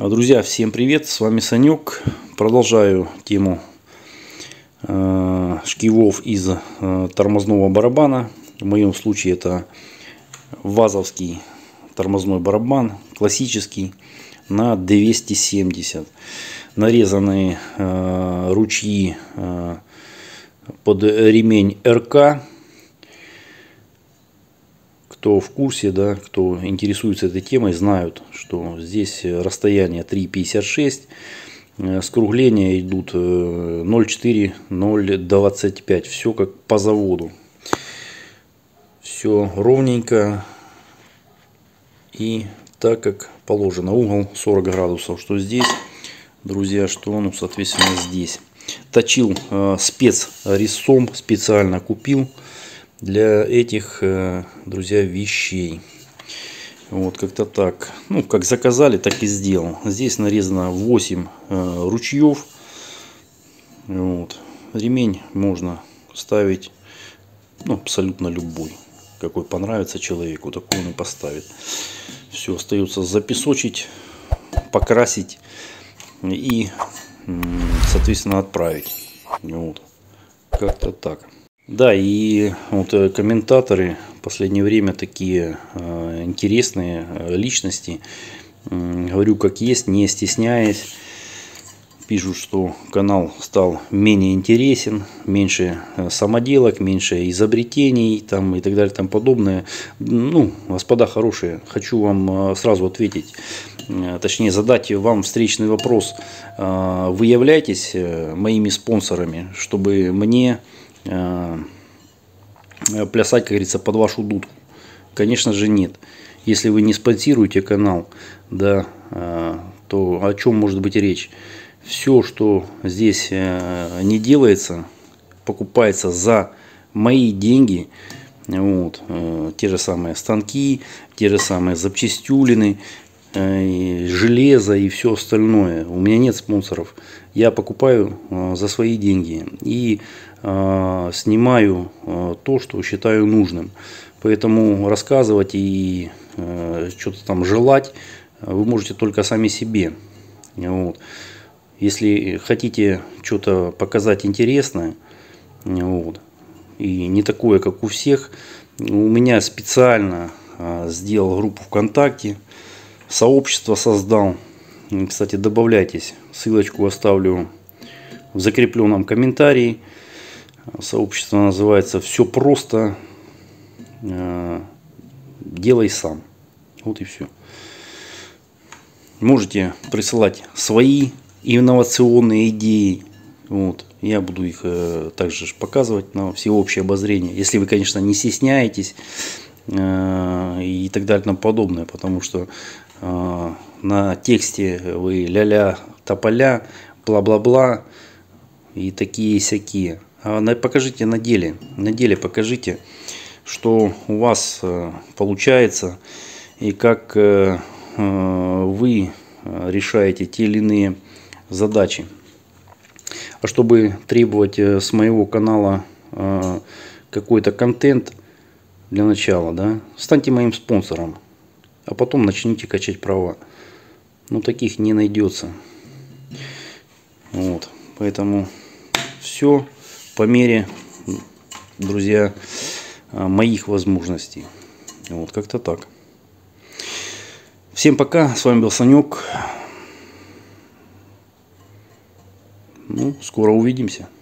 Друзья, всем привет, с вами Санек. Продолжаю тему шкивов из тормозного барабана. В моем случае это вазовский тормозной барабан, классический, на 270. Нарезанные ручьи под ремень РК. Кто в курсе, да, кто интересуется этой темой, знают, что здесь расстояние 3,56, скругления идут 0,4, 0,25, все как по заводу. Все ровненько и так, как положено. Угол 40 градусов, что здесь, друзья, что, ну, соответственно, здесь. Точил спецрезцом, специально купил для этих, друзья, вещей. Вот как-то так. Ну, как заказали, так и сделал. Здесь нарезано 8 ручьев. Вот. Ремень можно ставить, ну, абсолютно любой. Какой понравится человеку, такой он и поставит. Все, остается запесочить, покрасить и, соответственно, отправить. Вот. Как-то так. Да, и вот комментаторы в последнее время такие интересные личности, говорю как есть, не стесняясь, пишут, что канал стал менее интересен, меньше самоделок, меньше изобретений там, и так далее, тому подобное. Ну, господа хорошие, хочу вам сразу ответить, точнее задать вам встречный вопрос. Вы являетесь моими спонсорами, чтобы мне плясать, как говорится, под вашу дудку? Конечно же нет. Если вы не спонсируете канал, да, то о чем может быть речь? Все, что здесь не делается, покупается за мои деньги. Вот, те же самые станки, те же самые запчастюлины, железо и все остальное. У меня нет спонсоров. Я покупаю за свои деньги и снимаю то, что считаю нужным. Поэтому рассказывать и что-то там желать вы можете только сами себе. Вот. Если хотите что-то показать интересное, вот, и не такое, как у всех, у меня специально сделал группу ВКонтакте, сообщество создал. Кстати, добавляйтесь, ссылочку оставлю в закрепленном комментарии. Сообщество называется «Все просто, делай сам». Вот и все. Можете присылать свои инновационные идеи. Вот. Я буду их также показывать на всеобщее обозрение. Если вы, конечно, не стесняетесь и так далее и тому подобное. Потому что на тексте вы ля-ля, тополя, бла-бла-бла и такие-сякие. Покажите на деле. На деле покажите, что у вас получается и как вы решаете те или иные задачи. А чтобы требовать с моего канала какой-то контент для начала, да, станьте моим спонсором, а потом начните качать права. Ну, таких не найдется. Вот. Поэтому все по мере, друзья, моих возможностей. Вот, как-то так. Всем пока, с вами был Санек. Ну, скоро увидимся.